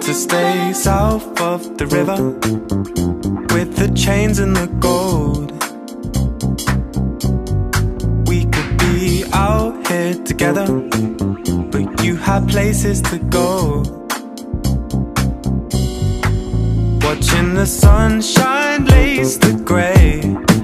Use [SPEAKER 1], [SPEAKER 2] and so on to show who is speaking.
[SPEAKER 1] to stay south of the river with the chains and the gold. We could be out here together, but you had places to go. Watching the sunshine lace the grey